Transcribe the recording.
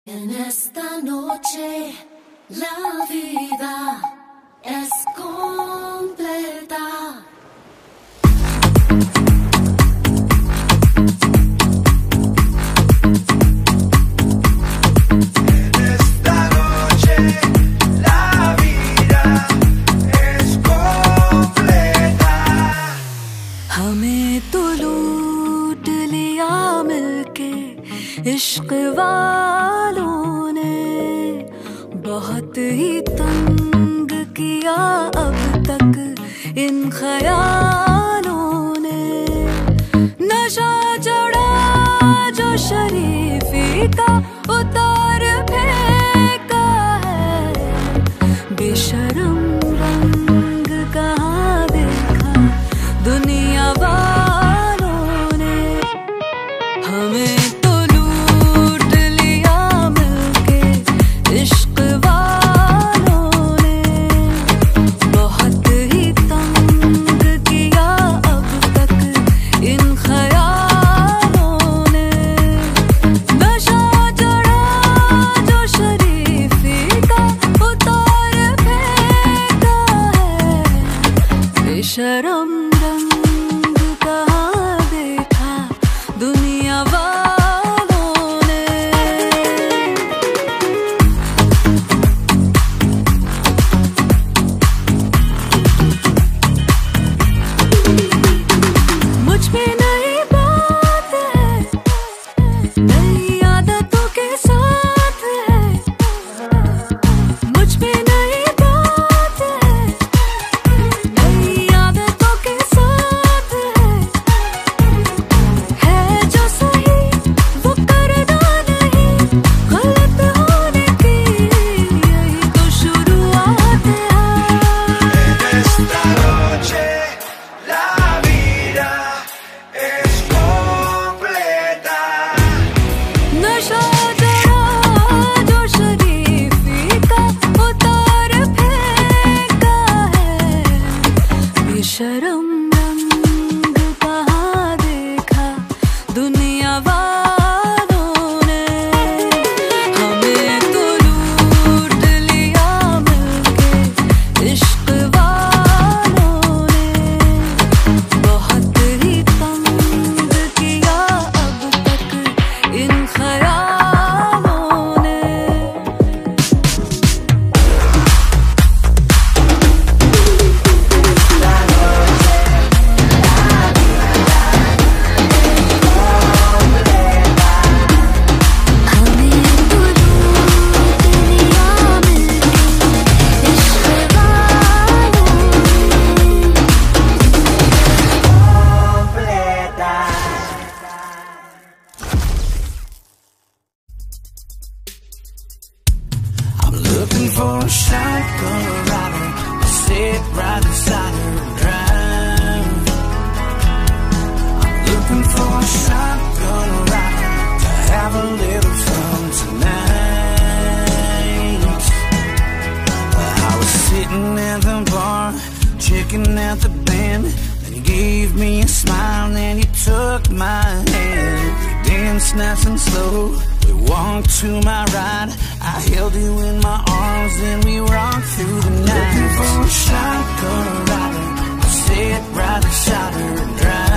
En esta noche la vida es completa. En esta noche la vida es completa. हमें तो लूट लिया मिलके इश्क वालों ने, बहुत ही तंग किया अब तक इन ख्यालों ने। नशा चढ़ा जो शरीफी का उतार फेंका है, बेशरम रंग कहाँ देखा दुनिया वालों ने। हमें तो लूट लिया मिलके इश्क वालों ने, बहुत ही तंग किया अब तक इन ख्यालों ने। नशा चढ़ा जो शरीफी का उतार फेंका है, बेशरम रंग कहाँ देखा दुनिया वालों ने। मुझ में नई बात है, नई आदतों के साथ है। मुझ में नई बात है, नई आदतों के साथ है जो सही वो करना नहीं, गलत होने की यही तो शुरुआत है। En esta noche la vida es completa. नशा चढ़ा जो शरीफी का उतार फेंका है, बेशरम रंग कहाँ देखा दुनिया वालों ने। हमें तो लूट लिया मिलके इश्क वालों ने, बहुत ही तंग किया अब तक इन ख्यालों ने। हमें तो लूट लिया मिलके इश्क वालों I'm looking for a shotgun rider to sit right beside her and drive. I'm looking for a shotgun rider to have a little fun tonight. I was sitting at the bar, checking out the band. Then you gave me a smile, and you took my hand. We danced nice and slow, we walked to my ride. I held you in my arms, and we rocked through the night. Looking for a shotgun rider to sit right beside her and drive.